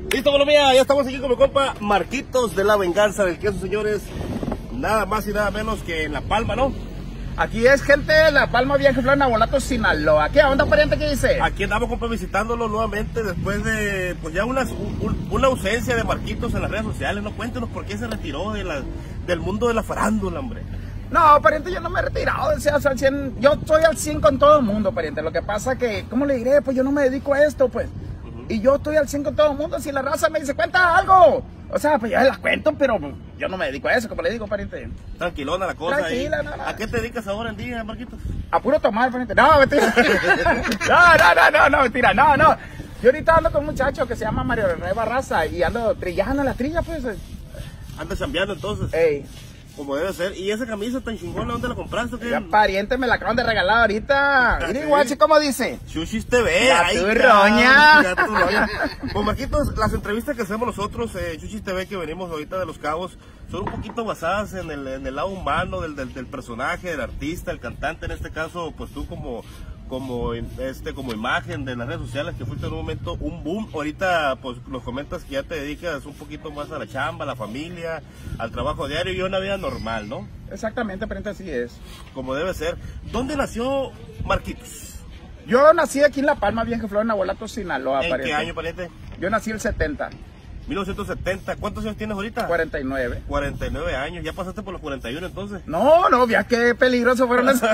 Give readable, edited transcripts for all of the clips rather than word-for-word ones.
Listo, Colombia, ya estamos aquí con mi compa Marquitos de la Venganza del Queso, señores. Nada más y nada menos que en La Palma, ¿no? Aquí es gente de La Palma, Vieja Flor, Nabolato, Sinaloa. ¿Qué onda, pariente? ¿Qué dice? Aquí andamos, compa, visitándolo nuevamente después de, pues ya una ausencia de Marquitos en las redes sociales, ¿no? Cuéntenos por qué se retiró del mundo de la farándula, hombre. No, pariente, yo no me he retirado, o sea, al 100, yo estoy al 100 con todo el mundo, pariente. Lo que pasa que, ¿cómo le diré? Pues yo no me dedico a esto, pues. Y yo estoy al 100 con todo el mundo. Si la raza me dice, cuenta algo, o sea, pues ya las cuento, pero yo no me dedico a eso, como le digo, pariente. Tranquilona la cosa. Tranquila, ahí. No. ¿A qué te dedicas ahora en día, Marquitos? A puro tomar, pariente. No, mentira. No, mentira, no. Yo ahorita ando con un muchacho que se llama Mario René Barraza y ando trillando la trilla, pues. Andas chambeando entonces. Ey. Como debe ser. ¿Y esa camisa tan chingona, dónde la compraste? ¿Qué? Ya, pariente, me la acaban de regalar ahorita. Mira, igual, ¿sí? ¿Cómo dice? Chuchis TV. La turroña. Pues, Marquitos, las entrevistas que hacemos nosotros, Chuchis TV, que venimos ahorita de Los Cabos, son un poquito basadas en el lado humano del personaje, del artista, el cantante. En este caso, pues tú como imagen de las redes sociales, que fuiste en un momento un boom. Ahorita pues nos comentas que ya te dedicas un poquito más a la chamba, a la familia, al trabajo diario y a una vida normal, ¿no? Exactamente, pariente, así es. Como debe ser. ¿Dónde nació Marquitos? Yo nací aquí en La Palma, Vieja Flor, Nabolato, Sinaloa, ¿En pariente. qué año, pariente? Yo nací el 70. 1970. ¿Cuántos años tienes ahorita? 49. 49 años. ¿Ya pasaste por los 41 entonces? No, ya qué peligroso fueron esos.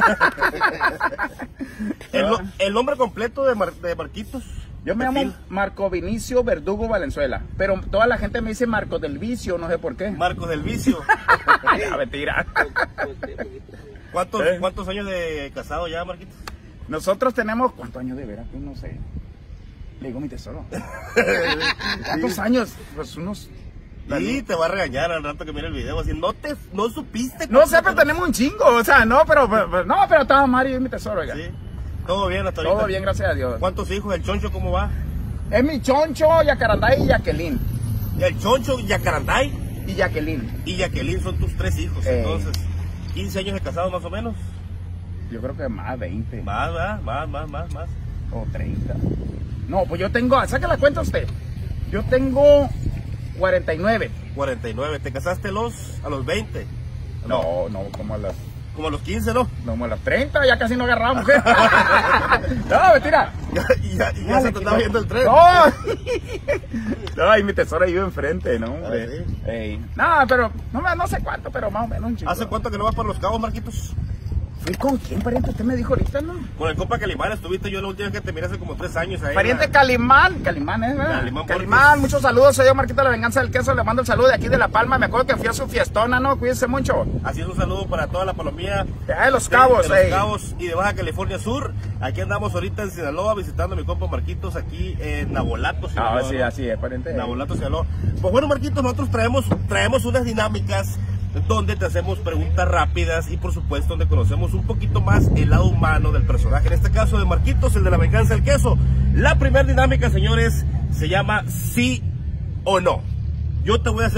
¿El nombre completo de Marquitos? Yo me llamo Marco Vinicio Verdugo Valenzuela, pero toda la gente me dice Marco del Vicio, no sé por qué. Marcos del Vicio. Ya, mentira. ¿Cuántos años de casado ya, Marquitos? Nosotros tenemos, ¿cuántos años de veras? Pues no sé. Le digo mi tesoro. ¿Cuántos años? Pues unos... Sí, te va a regañar al rato que mire el video, así, no supiste. No sé, pero tenemos un chingo, o sea, pero estaba Mario y mi tesoro, oiga. Sí, todo bien hasta ahorita. Todo bien, gracias a Dios. ¿Cuántos hijos? ¿El Choncho cómo va? Es mi Choncho, Yacaranday y Jacqueline. El Choncho, Yacaranday y Jacqueline. Y Jacqueline son tus 3 hijos, entonces, 15 años de casados más o menos. Yo creo que más, 20. Más. O 30. No, pues yo tengo, saque la cuenta usted. Yo tengo 49. 49. ¿Te casaste a los 20? No, como a los 15, ¿no? No, como a los 30, ya casi no agarramos. No, mentira. Ya se te está viendo el tren. No, y mi tesoro ahí enfrente, ¿no? ¿Sí? No, pero no sé cuánto, pero más o menos un chico. ¿Hace cuánto que no vas para Los Cabos, Marquitos? ¿Fui con quién, pariente? Usted me dijo ahorita, ¿no? Con el compa Calimán estuviste yo la última vez que te miré hace como 3 años ahí. Pariente Calimán, ¿verdad? Calimán, muchos saludos, soy yo, Marquito de la Venganza del Queso, le mando el saludo de aquí de La Palma, me acuerdo que fui a su fiestona, ¿no? Cuídense mucho. Así es, un saludo para toda la palomía de Los Cabos, de Los Cabos y de Baja California Sur. Aquí andamos ahorita en Sinaloa visitando a mi compa Marquitos aquí en Nabolato, Sinaloa. Ah, sí, así es, pariente. Nabolato, Sinaloa. Pues bueno, Marquitos, nosotros traemos unas dinámicas donde te hacemos preguntas rápidas y por supuesto donde conocemos un poquito más el lado humano del personaje, en este caso de Marquitos, el de la Venganza del Queso. La primera dinámica, señores, se llama sí o no. Yo te voy a hacer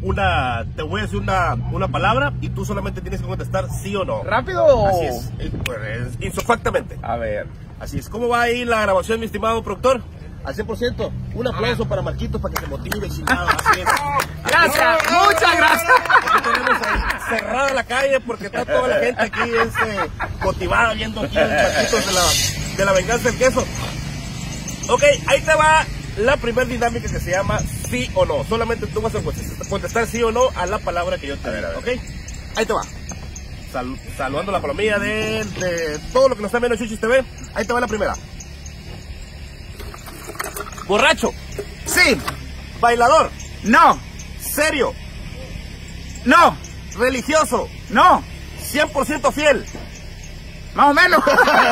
una palabra y tú solamente tienes que contestar sí o no. ¿Rápido? Así es, insofactamente. A ver. Así es. ¿Cómo va ahí la grabación, mi estimado productor? Al 100%. Un aplauso para Marquitos para que se motive, chingado. Así es. Gracias, muchas gracias. Aquí tenemos ahí cerrada la calle porque está toda la gente aquí motivada viendo aquí los Marquitos de la Venganza del Queso. Ok, ahí te va la primera dinámica que se llama sí o no. Solamente tú vas a contestar sí o no a la palabra que yo te diga, ¿ok? Ahí te va. Saludando la palomilla de todo lo que nos está viendo en Chuchis TV. Ahí te va la primera. Borracho. Sí. Bailador. No. Serio. No. Religioso. No. 100% fiel. Más o menos.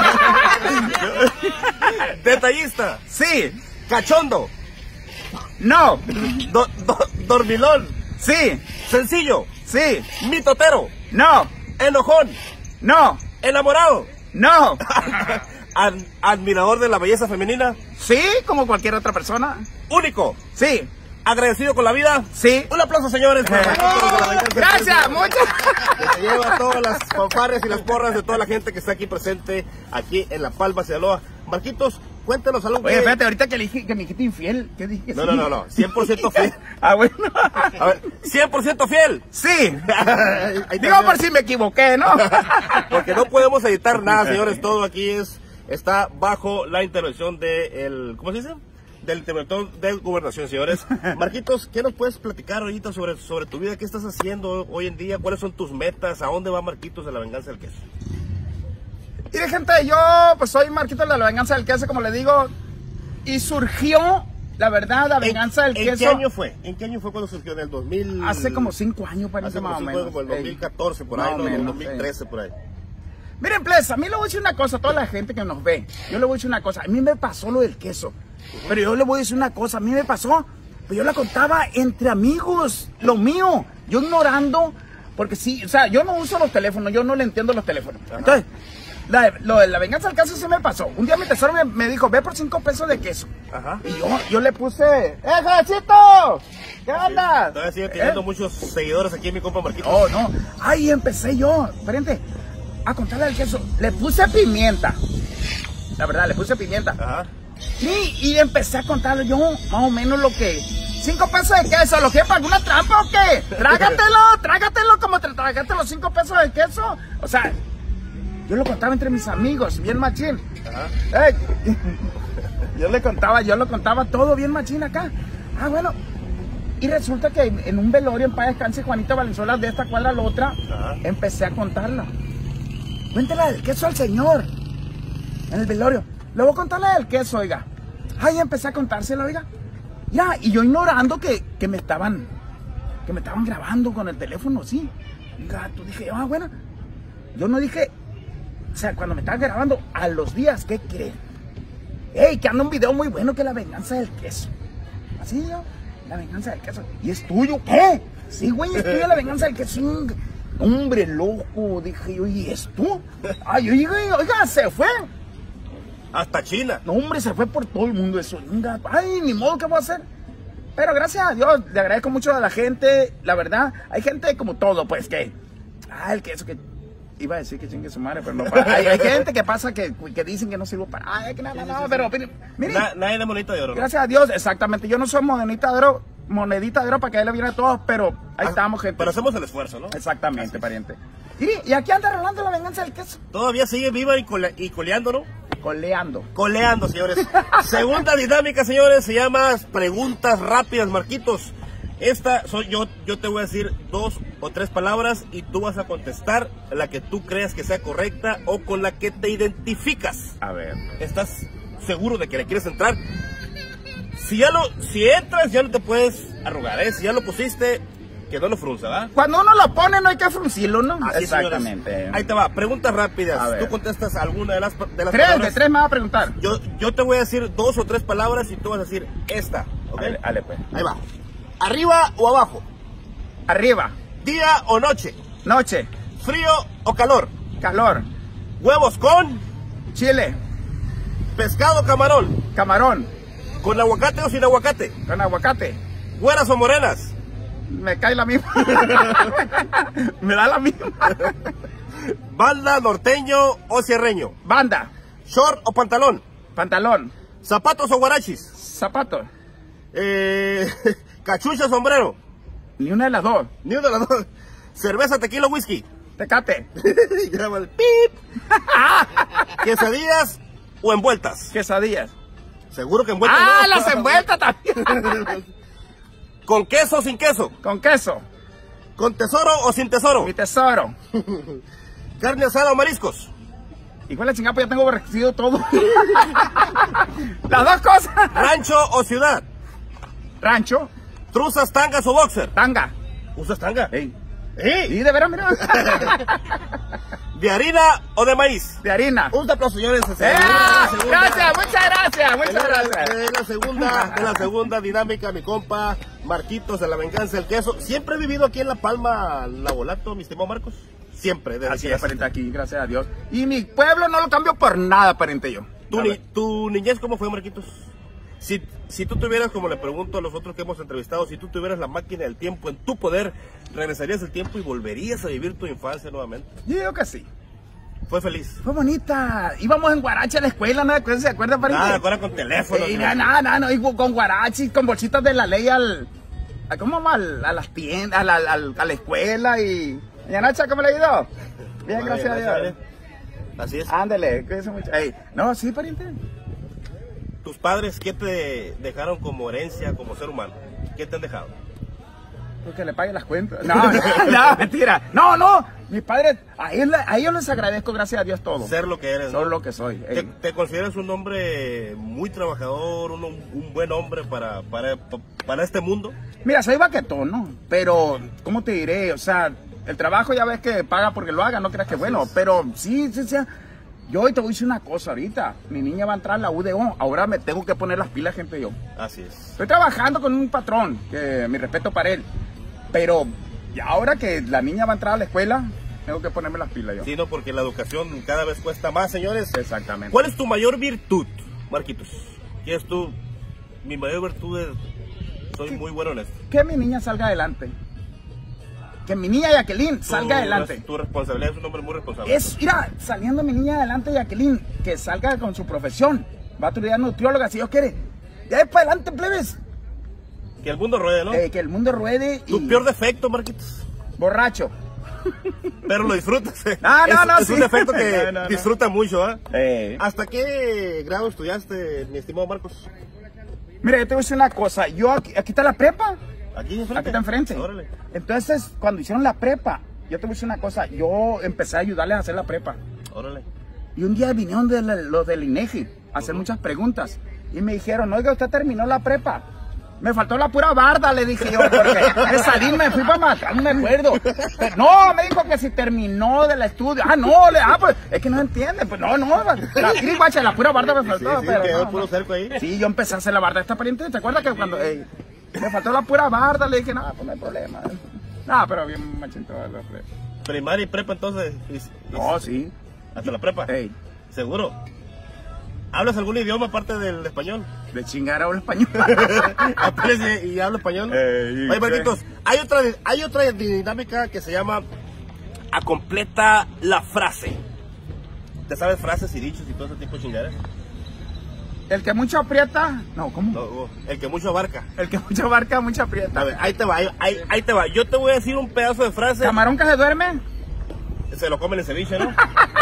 Detallista. Sí. Cachondo. No. Dormilón. Sí. Sencillo. Sí. Mitotero. No. Enojón. No. Enamorado. No. Admirador de la belleza femenina. Sí, como cualquier otra persona. Único. Sí. Agradecido con la vida. Sí. Un aplauso, señores. Gracias, muchas. Que se lleva todas las fanfarrias y las porras de toda la gente que está aquí presente, aquí en La Palma, Sinaloa. Marquitos, cuéntanos algo. Oye, espérate, ahorita que le dije que me dijiste infiel, ¿qué dije? No, 100% fiel. Ah, bueno. A ver, 100% fiel. Sí. Ahí Digo por si me equivoqué, ¿no? Porque no podemos editar nada, señores. Todo aquí está bajo la intervención ¿cómo se dice? Del interventor de gobernación, señores. Marquitos, ¿qué nos puedes platicar ahorita sobre tu vida? ¿Qué estás haciendo hoy en día? ¿Cuáles son tus metas? ¿A dónde va Marquitos de la Venganza del Queso? Mire, gente, yo pues soy Marquitos de la Venganza del Queso, como le digo, y surgió, la verdad, la Venganza del Queso. ¿En qué año fue? ¿En qué año fue cuando surgió? ¿En el 2000? Hace como 5 años, parece, más o menos. Como el 2014, por ahí, ¿no? El 2013, por ahí. Miren, pues, a mí le voy a decir una cosa a toda la gente que nos ve. Yo le voy a decir una cosa. A mí me pasó lo del queso. Pero yo le voy a decir una cosa. A mí me pasó. Pero yo la contaba entre amigos. Lo mío. Yo ignorando. Porque sí, o sea, yo no uso los teléfonos. Yo no le entiendo los teléfonos. Ajá. Entonces, lo de la Venganza del Queso se me pasó. Un día mi tesoro me dijo, ve por 5 pesos de queso. Ajá. Y yo le puse, ¡Jacito! ¿Qué onda? Todavía sigue teniendo muchos seguidores aquí en mi compa Marquitos. Oh, no. Ahí empecé yo. Pariente, a contarle el queso. Le puse pimienta. La verdad, le puse pimienta. Ajá. Y empecé a contarle yo más o menos lo que... 5 pesos de queso, ¿lo que para alguna trampa o qué? Trágatelo como te tragaste los 5 pesos de queso. O sea, yo lo contaba entre mis amigos, bien machín. Ajá. Yo lo contaba todo bien machín acá. Ah, bueno. Y resulta que en un velorio en paz descanse Juanito Valenzuela, de esta cuadra a la otra, ajá, empecé a contarla. Cuéntela del queso al señor. En el velorio. Le voy a contarle del queso, oiga. Ay, empecé a contárselo, oiga. Ya, y yo ignorando que me estaban grabando con el teléfono, sí. Un gato, dije, ah, bueno. Yo no dije, o sea, cuando me estaban grabando, a los días, ¿qué creen? Ey, que anda un video muy bueno que es La Venganza del Queso. Así yo, La Venganza del Queso. ¿Y es tuyo? ¿Qué? Sí, güey, es tuyo La Venganza del Queso. Hombre loco, dije yo, ¿y es tú? Ay, oiga, se fue. Hasta China. No, hombre, se fue por todo el mundo eso. Ay, ni modo, ¿qué voy a hacer? Pero gracias a Dios, le agradezco mucho a la gente. La verdad, hay gente como todo, pues, que... Ah, el queso que... Iba a decir que chingue su madre, pero no para. Hay gente que pasa que dicen que no sirvo para... Ay, que nada, no, pero... Miren, nadie de monedita de oro. Gracias a Dios, exactamente. Yo no soy monedita de oro para que él le viene a todos, pero ahí estamos, gente. Pero hacemos el esfuerzo, ¿no? Exactamente, pariente. Y aquí anda rolando La Venganza del Queso. Todavía sigue viva y coleando, ¿no? Coleando, señores. Segunda dinámica, señores, se llama Preguntas Rápidas, Marquitos. Esta soy yo te voy a decir 2 o 3 palabras y tú vas a contestar la que tú creas que sea correcta o con la que te identificas. A ver. ¿Estás seguro de que le quieres entrar? Si entras, ya no te puedes arrugar, ¿eh? Si ya lo pusiste, que no lo frunza, ¿verdad? Cuando uno lo pone no hay que fruncirlo, ¿no? Así, exactamente. Señores. Ahí te va, preguntas rápidas. Tú contestas alguna de las palabras. De 3 me va a preguntar. Yo te voy a decir 2 o 3 palabras y tú vas a decir esta, ¿ok? Dale, pues. Ahí va. ¿Arriba o abajo? Arriba. ¿Día o noche? Noche. ¿Frío o calor? Calor. ¿Huevos con? Chile. ¿Pescado o camarón? Camarón. ¿Con aguacate o sin aguacate? Con aguacate. ¿Güeras o morenas? Me cae la misma. Me da la misma. ¿Banda, norteño o cierreño? Banda. ¿Short o pantalón? Pantalón. ¿Zapatos o guarachis? Zapatos. ¿Cachucha o sombrero? Ni una de las dos. Ni una de las dos. ¿Cerveza, tequila o whisky? Tecate. Graba el pip. ¿Quesadillas o envueltas? Quesadillas. Seguro que envueltas. Ah, no. las envueltas también. ¿Con queso o sin queso? Con queso. ¿Con tesoro o sin tesoro? Mi tesoro. ¿Carne asada o mariscos? Igual la chingada, pues ya tengo recibido todo. Las dos cosas. ¿Rancho o ciudad? Rancho. ¿Truzas, tangas o boxer? Tanga. ¿Usas tanga? Ey. ¿Eh? Y de veras, mira. ¿De harina o de maíz? De harina. Un aplauso, señores. Gracias, muchas gracias. De la segunda dinámica, mi compa Marquitos de La Venganza del Queso. Siempre he vivido aquí en La Palma, Navolato, mi estimado Marcos. Siempre. Así es, pariente, aquí, gracias a Dios. Y mi pueblo no lo cambio por nada, pariente, yo. ¿Tu niñez cómo fue, Marquitos? Si tú tuvieras, como le pregunto a los otros que hemos entrevistado, si tú tuvieras la máquina del tiempo en tu poder, ¿regresarías el tiempo y volverías a vivir tu infancia nuevamente? Yo digo que sí. Fue feliz. Fue bonita. Íbamos en guarache a la escuela, ¿no? ¿Se acuerda, pariente? Nada, ahora con teléfono. Nada, no, y con guarachi, con bolsitas de la ley ¿cómo va? A las tiendas, a la escuela y... ¿Y Nacha, cómo le ha ido? Bien, gracias a Dios. Así es. Ándale, cuídense mucho. Ey, no, sí, pariente. ¿Tus padres qué te dejaron como herencia, como ser humano? ¿Qué te han dejado? Pues que le pague las cuentas. No, mentira. No. Mis padres, a ellos les agradezco, gracias a Dios, todo. Ser lo que eres. Soy lo que soy. ¿Te consideras un hombre muy trabajador, un buen hombre para este mundo? Mira, soy baquetón, ¿no? Pero, ¿cómo te diré? O sea, el trabajo ya ves que paga porque lo haga, no creas que bueno. Pero sí. Yo hoy te voy a decir una cosa ahorita. Mi niña va a entrar a la UDO. Ahora me tengo que poner las pilas, gente, yo. Así es. Estoy trabajando con un patrón, que mi respeto para él. Pero ya ahora que la niña va a entrar a la escuela, tengo que ponerme las pilas yo. Sí, no, porque la educación cada vez cuesta más, señores. Exactamente. ¿Cuál es tu mayor virtud, Marquitos? ¿Qué es tu? Mi mayor virtud es... Soy muy bueno en esto. Que mi niña salga adelante. Que mi niña Jacqueline salga adelante. Tu responsabilidad, es un hombre muy responsable. Mira, saliendo mi niña adelante, Jacqueline, que salga con su profesión. Va a estudiar nutrióloga si Dios quiere. Ya es para adelante, plebes. Que el mundo ruede, ¿no? Que el mundo ruede. ¿Tu peor defecto, Marquitos? Borracho. Pero lo disfrutas. No, es un defecto que disfruta mucho, ¿eh? ¿Hasta qué grado estudiaste, mi estimado Marcos? Mira, yo te voy a decir una cosa. Yo aquí está la prepa. Aquí enfrente. Aquí está enfrente. Órale. Entonces, cuando hicieron la prepa, yo te voy a decir una cosa. Yo empecé a ayudarles a hacer la prepa. Órale. Y un día vinieron los del INEGI a hacer muchas preguntas. Y me dijeron, oiga, usted terminó la prepa. Me faltó la pura barda, le dije yo, porque me salí, me fui para matar, no me acuerdo. No, me dijo que si terminó del estudio. Pues, es que no entiende. Pues no, la pura barda me faltó. Sí, pero quedó puro cerco ahí. Sí, yo empecé a hacer la barda. Esta pariente, ¿te acuerdas que cuando me faltó la pura barda? Le dije, no, pues no hay problema. No, pero bien machito la prepa. Primaria y prepa entonces. No, sí. ¿Hasta la prepa? Ey. ¿Seguro? ¿Hablas algún idioma aparte del español? De chingar hablo español. ¿Aprendes y hablo español? Oye, Marquitos, hay otra dinámica que se llama Completa la frase. ¿Te sabes frases y dichos y todo ese tipo de chingaderas? El que mucho aprieta... No, ¿cómo? No, el que mucho abarca. El que mucho abarca, mucho aprieta. A ver, ahí te va. Yo te voy a decir un pedazo de frase. ¿Camarón que se duerme? Se lo comen en ceviche, ¿no?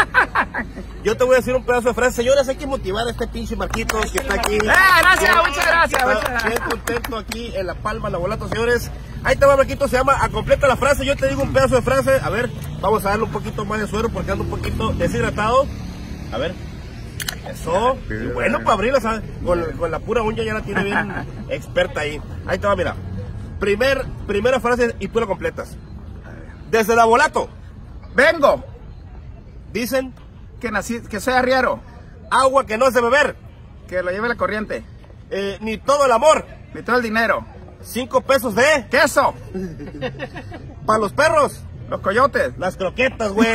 Yo te voy a decir un pedazo de frase. Señores, hay que motivar a este pinche Marquitos que está aquí. Gracias, muchas gracias. Bien contento aquí en La Palma, Navolato, señores. Ahí te va, Marquitos, se llama Completa la frase. Yo te digo un pedazo de frase. A ver, vamos a darle un poquito más de suero porque ando un poquito deshidratado. A ver. Eso. Y bueno, para abrirla, ¿sabes? Con la pura uña ya la tiene bien experta ahí. Ahí te va, mira. Primera frase y tú la completas. Desde Navolato. Vengo. Dicen que soy arriero. Agua que no es de beber. Que lo lleve la corriente. Ni todo el amor. Ni todo el dinero. 5 pesos de queso. Para los perros. Los coyotes. Las croquetas, güey.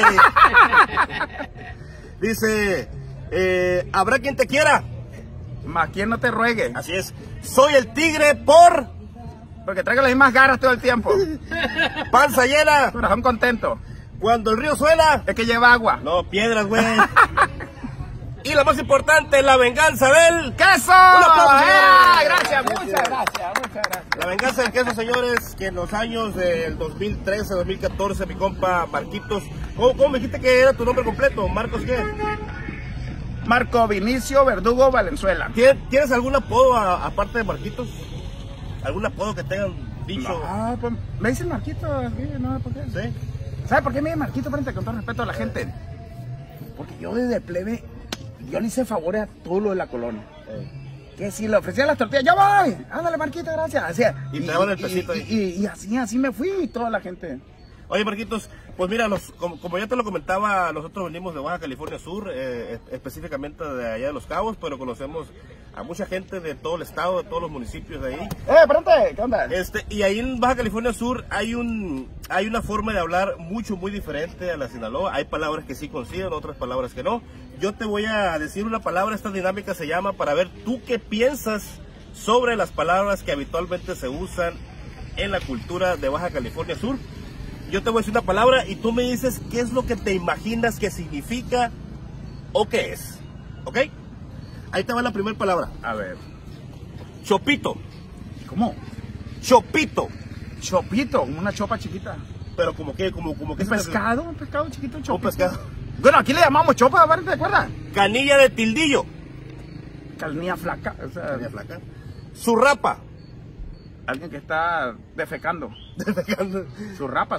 Dice, habrá quien te quiera. Más quien no te ruegue. Así es. Soy el tigre porque traigo las mismas garras todo el tiempo. Panza llena. Corazón contento. Cuando el río suena. Es que lleva agua. No, piedras, güey. Y la más importante, la venganza del queso. Gracias, muchas gracias. La venganza del queso, señores, que en los años del 2013, 2014, mi compa Marquitos. ¿Cómo me dijiste que era tu nombre completo? ¿Marcos qué? Marco Vinicio Verdugo Valenzuela. ¿Tienes algún apodo aparte de Marquitos? ¿Algún apodo que tengan dicho? No, pues me dicen Marquito, no, ¿por qué? ¿Sí? ¿Sabe por qué me dicen Marquito, frente con todo respeto a la gente? Porque yo desde plebe, yo le hice favores a todo lo de la colonia. Que si le ofrecía las tortillas, ¡ya voy! Ándale, Marquito, gracias. Así, y te daban el pesito ahí. Y así me fui y toda la gente. Oye, Marquitos, pues mira, como ya te lo comentaba, nosotros venimos de Baja California Sur, específicamente de allá de Los Cabos, pero conocemos a mucha gente de todo el estado, de todos los municipios de ahí. Espérate, ¿qué onda? Y ahí en Baja California Sur hay una forma de hablar muy diferente a la Sinaloa. Hay palabras que sí coinciden, otras palabras que no. Yo te voy a decir una palabra, esta dinámica se llama para ver tú qué piensas sobre las palabras que habitualmente se usan en la cultura de Baja California Sur. yo te voy a decir una palabra y tú me dices qué es lo que te imaginas que significa o qué es. ¿Ok? Ahí te va la primera palabra. A ver. Chopito. ¿Cómo? Chopito. Chopito, una chopa chiquita. Pero como que, como que Un pescado chiquito, chopito. Un pescado. Bueno, aquí le llamamos chopa, ¿te acuerdas? Canilla de tildillo. Calnía flaca, o sea, Canilla flaca. Zurrapa. alguien que está defecando. Su rapa.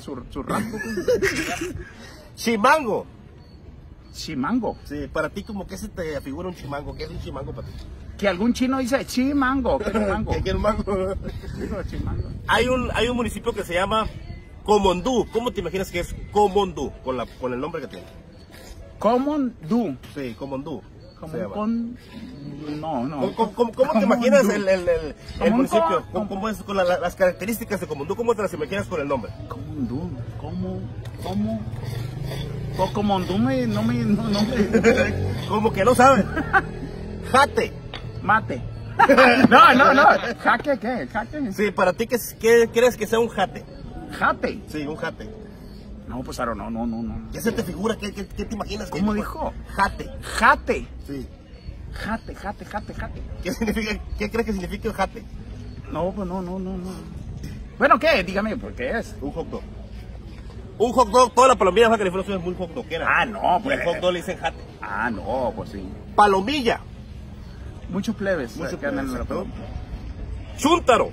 Chimango. Chimango. Sí, para ti como que se te figura un chimango. ¿Qué es un chimango para ti? Que algún chino dice chimango. ¿Qué es un mango? ¿Qué es un mango? Digo, chimango. Hay un municipio que se llama Comondú. ¿Cómo te imaginas que es Comondú con el nombre que tiene? Common do. Sí, Comondú. se llama. No. ¿Cómo te imaginas el municipio? ¿Cómo? ¿Cómo es con las características de Comondú? ¿Cómo te las imaginas con el nombre? Comondú, ¿cómo? Comondú no me... Como que no saben. Jate. Mate. No. ¿Jaque qué? ¿Jaque? Sí, para ti, ¿qué crees que sea un jate? ¿Jate? Sí, un jate. No, pues ahora no. ¿Qué se te figura? ¿Qué te imaginas? ¿Cómo dijo? Jate. Jate. Sí. Jate. ¿Qué significa? ¿Qué crees que significa el jate? No, pues no. Bueno, ¿qué? Dígame, ¿por qué es? Un hot dog. Un hot dog, toda la Palomilla de Baja California es muy hot doggera. Ah, no, pues. Y el hot dog le dicen jate. Ah, no, pues sí. Palomilla. Muchos plebes. Muchos que andan en plebes, la exacto. Chúntaro.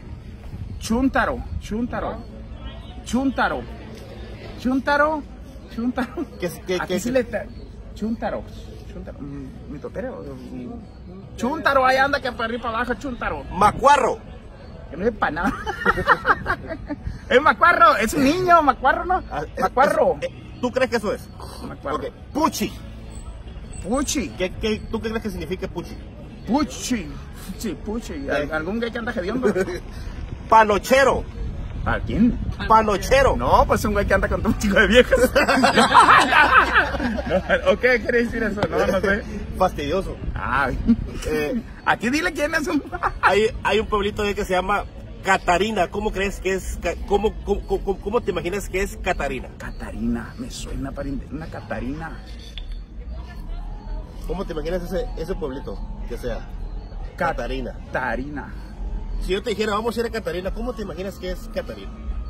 Chúntaro. ¿Qué sí le está. Chúntaro. Mi totero. Chúntaro, ahí anda que para arriba para abajo, chúntaro. Macuarro. Que no es para nada. Es macuarro, es un niño, macuarro, ¿no? Macuarro. ¿Tú crees que eso es? Macuarro. Ok. Puchi. Puchi. ¿Tú qué crees que significa puchi? Puchi. Sí, Puchi. ¿Algún gay que anda hediondo? Panochero. ¿Para quién? Panochero. No, pues un güey que anda con un chico de viejas. ¿O qué quiere decir eso? No sé. Fastidioso. Aquí dile quién es un... Hay un pueblito ahí que se llama Catarina. ¿Cómo crees que es? ¿Cómo te imaginas que es Catarina? Catarina, me suena una Catarina. ¿Cómo te imaginas ese pueblito que sea? Catarina. Catarina. Si yo te dijera, vamos a ir a Catarina, ¿cómo te imaginas que es Catarina?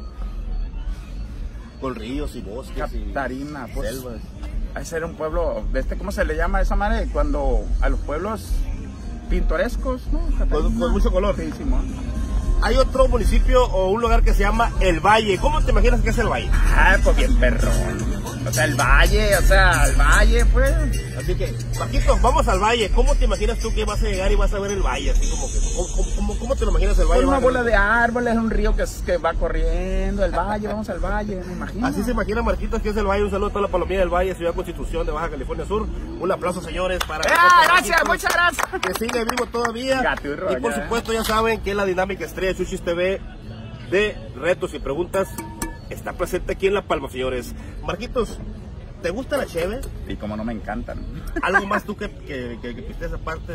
Con ríos y bosques. Catarina, y pues. selvas. Hay ser un pueblo, ¿cómo se le llama a esa madre? Cuando a los pueblos pintorescos, ¿no? Con mucho color. Sí, Simón. Hay otro municipio o un lugar que se llama El Valle. ¿Cómo te imaginas que es El Valle? Pues bien perrón. O sea, el Valle, pues. Así que, Paquito, vamos al Valle. ¿Cómo te imaginas tú que vas a llegar y vas a ver el Valle? Así como que, ¿cómo te lo imaginas el Valle? Con una bola de árboles, un río que va corriendo, el Valle, vamos al Valle, me imagino. Así se imagina Marquitos que es el Valle. Un saludo a toda la Palomilla del Valle, Ciudad Constitución de Baja California Sur. Un aplauso, señores, para... gracias, muchas gracias. Que sigue vivo todavía. Gaturro, y por supuesto ya saben que la dinámica estrella de Chuchis TV de retos y preguntas está presente aquí en La Palma, señores. Marquitos, ¿te gusta la cheve? Sí, como no me encantan. ¿Algo más tú que pisteas aparte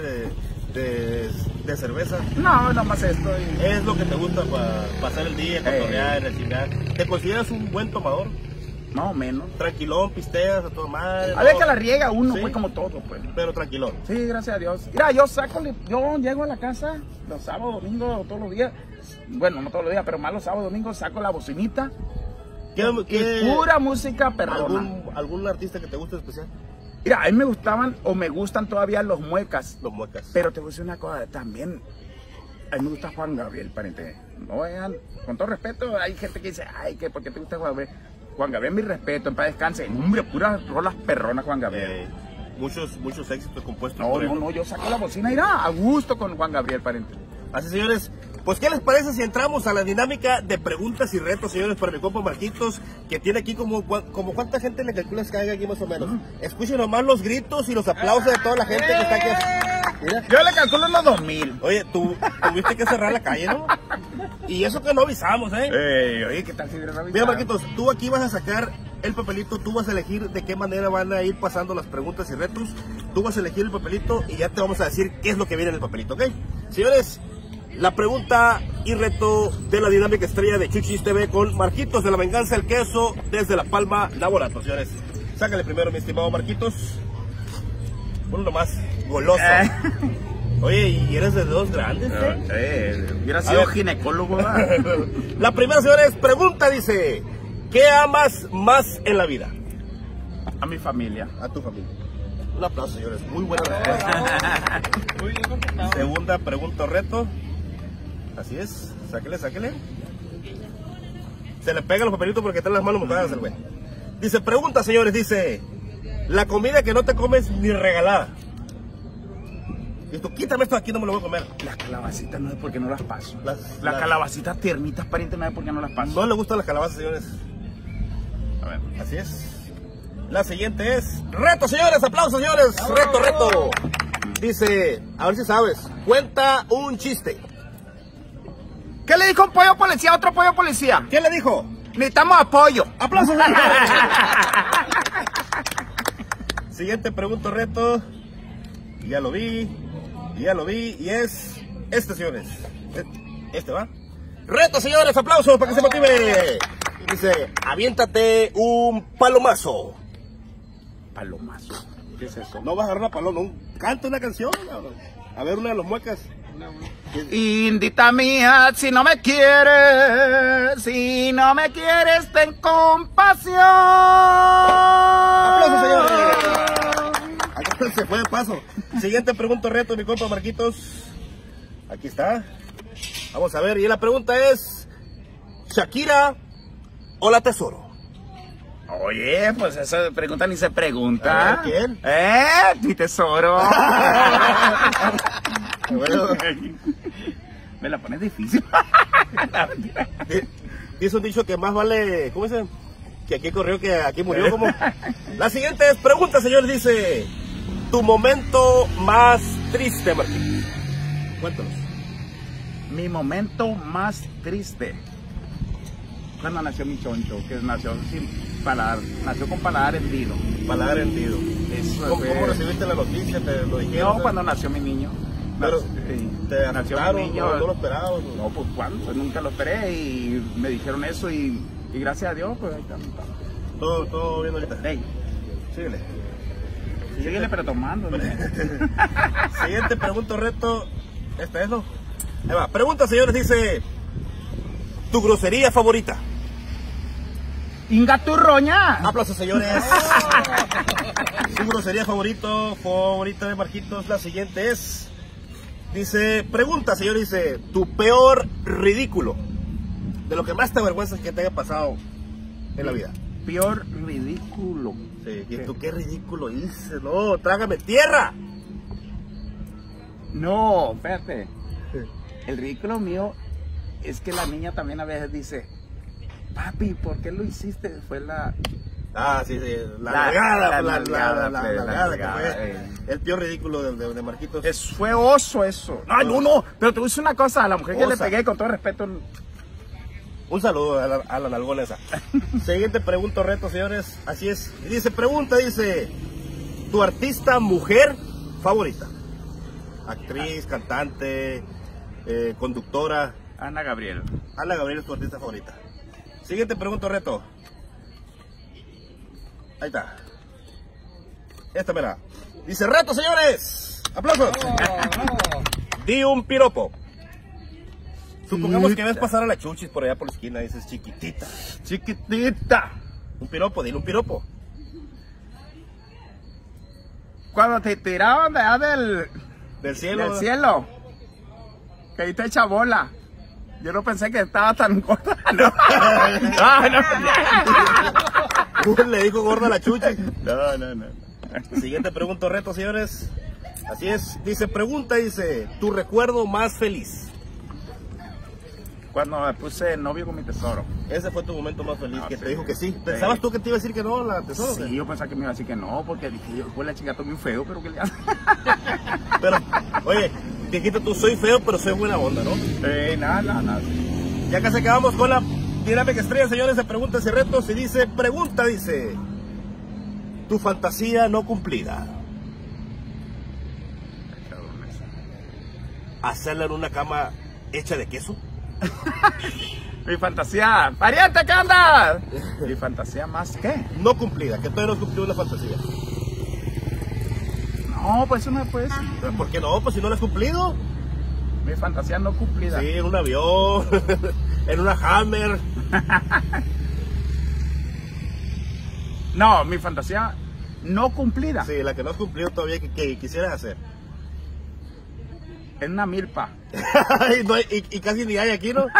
de cerveza? No, nomás esto. ¿Es lo que te gusta para pasar el día, cotorrear, rechinar? ¿Te consideras un buen tomador? Más o menos. Tranquilón, pisteas a toda madre. A ver que la riega uno, ¿Sí? Pues como todo, pues. Pero tranquilón. Sí, gracias a Dios. Mira, yo llego a la casa los sábados, domingos, todos los días. Bueno, no todos los días, pero más los sábados, domingos, saco la bocinita. ¿Qué pura música perrona. ¿Algún artista que te guste especial? Mira, a mí me gustaban o me gustan todavía los muecas. Los muecas. Pero te voy a decir una cosa, también a mí me gusta Juan Gabriel, pariente. No vean, con todo respeto, hay gente que dice, ay, que ¿por qué te gusta Juan Gabriel? Juan Gabriel, mi respeto, en paz descanse. Hombre, puras rolas perronas, Juan Gabriel. Muchos éxitos compuestos. No, yo saco la bocina, irá a gusto con Juan Gabriel, pariente. Así, señores, pues ¿qué les parece si entramos a la dinámica de preguntas y retos, señores, para mi compa Marquitos, que tiene aquí como cuánta gente le calculas que hay aquí más o menos? Escuchen nomás los gritos y los aplausos de toda la gente que está aquí. Mira. Yo le calculo unos 2000. Oye, tuviste que cerrar la calle, ¿no? Y eso que no avisamos, Oye, ¿qué tal si hubiera avisado? Mira, Marquitos, tú aquí vas a sacar el papelito, tú vas a elegir de qué manera van a ir pasando las preguntas y retos. Tú vas a elegir el papelito y ya te vamos a decir qué es lo que viene en el papelito, ¿ok? Señores, la pregunta y reto de la dinámica estrella de Chuchis TV con Marquitos de la Venganza del Queso desde La Palma Laborato, señores. Sácale primero, mi estimado Marquitos. Uno más goloso. Oye, ¿y eres de dedos grandes? Hubiera sido ginecólogo. La primera, señores, pregunta dice: ¿qué amas más en la vida? A mi familia. A tu familia. Un aplauso, señores. Muy buena respuesta. Segunda pregunta o reto. Así es. Sáquele, sáquele. Se le pegan los papelitos porque están las manos mojadas el güey. Dice, pregunta, señores, dice: la comida que no te comes ni regalada. Y tú, quítame esto aquí, no me lo voy a comer. Las calabacitas no es porque no las paso. Las las- calabacitas tiernitas, pariente, no es porque no las paso. No le gustan las calabazas, señores. A ver. Así es. La siguiente es reto, señores. Aplausos, señores. Reto, reto. Dice, a ver si sabes. Cuenta un chiste. ¿Qué le dijo un pollo policía a otro pollo policía? ¿Qué le dijo? Necesitamos apoyo. Aplausos. Siguiente pregunta, reto. Ya lo vi. Ya lo vi. Y es este, señores. Este va. Reto, señores. Aplausos para que se motive. Dice, aviéntate un palomazo. Palomazo. ¿Qué es eso? No vas a agarrar una paloma, canta una canción. A ver, una de los muecas. Indita mía, si no me quieres, ten compasión. ¡Aplausos, señores! Acá se fue de paso. Siguiente pregunta, reto, mi compa Marquitos. Aquí está. Vamos a ver, y la pregunta es: ¿Shakira o la Tesoro? Oye, pues esa pregunta ni se pregunta. A ver, ¿quién? Mi tesoro. Bueno, Me la pones difícil. dice un dicho que más vale, ¿cómo dice? Que aquí corrió, que aquí murió. Como. La siguiente es pregunta, señores, dice: tu momento más triste, Martín. Cuéntanos. Mi momento más triste. Cuando nació mi choncho, que nació sin paladar, nació con paladar hendido. Paladar hendido. Eso ¿Cómo, fue- cómo recibiste la noticia? ¿Te lo dijeron? No, cuando nació mi niño. Pero, ¿te nació asustaron? mi niño. ¿No lo esperabas? No, pues cuando, pues, nunca lo esperé y me dijeron eso y gracias a Dios, pues ahí está. Todo bien ahorita. Ey, Síguele. síguele pero tomando. ¿No? Siguiente pregunta o reto. Esta es, ¿no? Ahí va. Pregunta, señores, dice: ¿tu grosería favorita? ¡Inga tu roña! Aplausos, señores. Su grosería favorita de Marquitos. La siguiente es, dice, pregunta, señor, dice: tu peor ridículo. De lo que más te avergüenza que te haya pasado en la vida. Peor ridículo. Sí, ¿y tú qué ridículo hice? No, trágame tierra. No, espérate. El ridículo mío es que la niña también a veces dice: papi, ¿por qué lo hiciste? Fue la... Ah, sí, sí, la nalgada, que fue el peor ridículo de Marquitos. Fue oso eso. No, pero te voy a decir una cosa, a la mujer que le Osa. pegué, con todo respeto. Un saludo a la nalgona esa. Siguiente pregunta o reto, señores. Así es. Y dice, dice: tu artista mujer favorita. Actriz, cantante, conductora. Ana Gabriel. Ana Gabriel es tu artista favorita. Siguiente pregunta o reto. Ahí está. Esta, mira. Dice, reto, señores. Aplausos. Di un piropo. Supongamos que ves pasar a la Chuchis por allá por la esquina y dices: chiquitita. Chiquitita. Un piropo, dile un piropo. Cuando te tiraban de allá Del cielo. del cielo, que ahí te echa bola. Yo no pensé que estaba tan gorda. No. Le dijo gorda a la Chuchis. No. Siguiente pregunta o reto, señores. Así es. Dice, dice: tu recuerdo más feliz. Cuando me puse novio con mi tesoro. Ese fue tu momento más feliz, que sí. te dijo que sí. ¿Pensabas tú que te iba a decir que no, la Tesoro? Sí, yo pensaba que me iba a decir que no, porque dije, yo, pues la chica está muy feo, pero que le hace. Pero, oye, dijiste tú: soy feo, pero soy buena onda, ¿no? Nada. Ya casi acabamos con la dinámica estrella, señores, de preguntas y retos. Y dice, dice: tu fantasía no cumplida. Hacerla en una cama hecha de queso. Mi fantasía, pariente, ¿qué andas? Mi fantasía más ¿qué? No cumplida, que todavía no cumplió una fantasía. No, pues eso no puede ser. ¿Por qué no? Pues si no la has cumplido. Mi fantasía no cumplida. Sí, en un avión, en una Hammer. No, mi fantasía no cumplida. Sí, la que no has cumplido todavía que quisieras hacer. En una milpa. y casi ni hay aquí, ¿no?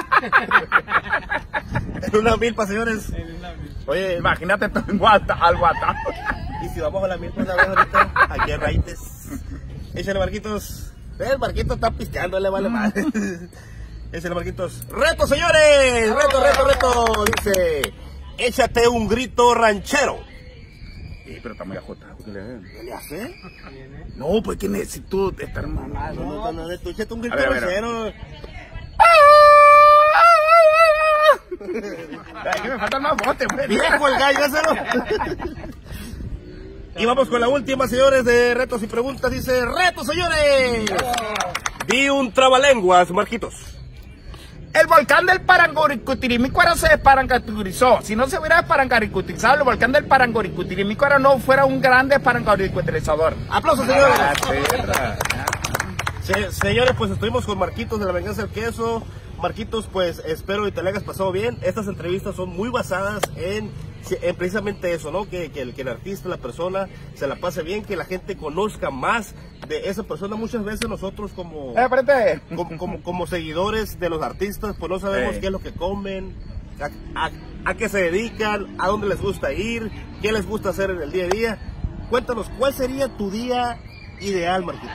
En una milpa, señores. Oye, Imagínate tú en al Guata. y si vamos a la milpa una vez ahorita, aquí a Raites. Échale, Marquitos. El Marquito está pisteando, le vale madre. Échale, Marquitos. ¡Reto, señores! ¡Reto! Dice, échate un grito ranchero. Sí, pero está muy ajustado. ¿Qué le hace? No, pues que necesito estar mamado. No, tú échate un grito A ver. ranchero. Ay, que me faltan más botes, güey. ¡Viejo el gallo, hazlo! Y vamos con la última, señores, de retos y preguntas. Dice, ¡reto, señores! Di un trabalenguas, Marquitos. El volcán del Parangoricutirimícuaro se desparangaricutizó. Si no se hubiera desparangaricutizado, el volcán del Parangoricutirimícuaro no fuera un grande parangoricutizador. ¡Aplausos, señores! Sí, Señores, pues estuvimos con Marquitos de La Venganza del Queso. Marquitos, pues espero que te la hayas pasado bien. Estas entrevistas son muy basadas en precisamente eso, ¿no? Que el artista, la persona, se la pase bien, que la gente conozca más de esa persona. Muchas veces nosotros como seguidores de los artistas, pues no sabemos qué es lo que comen, a qué se dedican, a dónde les gusta ir, qué les gusta hacer en el día a día. Cuéntanos, ¿cuál sería tu día ideal, Marquitos?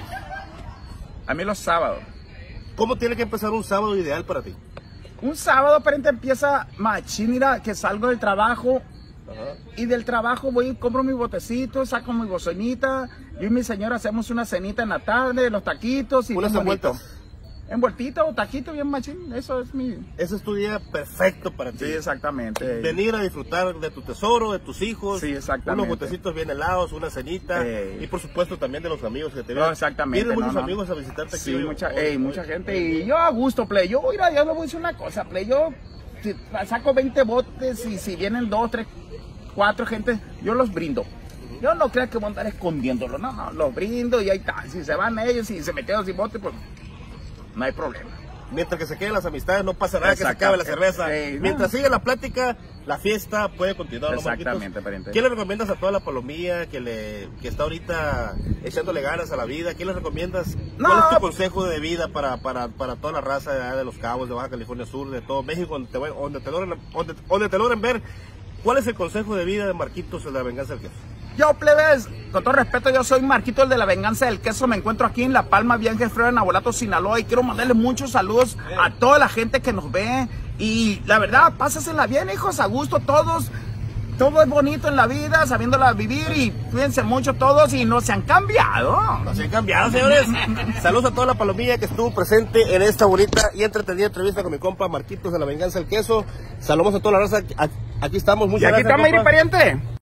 A mí los sábados. ¿Cómo tiene que empezar un sábado ideal para ti? Un sábado, aparente, empieza machín, mira, que salgo del trabajo. Ajá. Y del trabajo voy y compro mi botecito, saco mi bocinita. Yo y mi señora hacemos una cenita en la tarde, los taquitos y unas envueltas. Envueltito o taquito bien machín, eso es mi... Ese es tu día perfecto para ti. Sí, exactamente. Venir a disfrutar de tu tesoro, de tus hijos. Sí, exactamente. Unos botecitos bien helados, una cenita. Y por supuesto también de los amigos que te ven. No, exactamente. Vienen muchos amigos a visitarte aquí. Sí, mucha gente. Y yo a gusto, play. Yo, mira, yo le voy a decir una cosa, play. Yo saco 20 botes y si vienen 2, 3, 4 gente, yo los brindo. Yo no creo que voy a andar escondiéndolo, no, los brindo y ahí está. Si se van ellos y se me quedan sin bote, pues no hay problema. Mientras que se queden las amistades, no pasa nada, que se acabe la cerveza. Mientras sigue la plática, la fiesta puede continuar. Exactamente, pariente. ¿Qué le recomiendas a toda la palomilla que está ahorita echándole ganas a la vida? ¿Qué le recomiendas? ¿Cuál es tu consejo de vida para toda la raza de Los Cabos, de Baja California Sur, de todo México, donde te logren ver? ¿Cuál es el consejo de vida de Marquitos de La Venganza del Queso? Yo, plebes, con todo respeto, yo soy Marquito, el de La Venganza del Queso. Me encuentro aquí en La Palma, Villa Ángel Flores, en Nabolato, Sinaloa. Y quiero mandarle muchos saludos a toda la gente que nos ve. Y la verdad, pásensela bien, hijos, a gusto todos. Todo es bonito en la vida, sabiéndola vivir. Y cuídense mucho todos y no se han cambiado. No se han cambiado, señores. Saludos a toda la palomilla que estuvo presente en esta bonita y entretenida entrevista con mi compa Marquitos de La Venganza del Queso. Saludos a toda la raza. Aquí estamos. Muchas gracias. Y aquí está Mayri, pariente.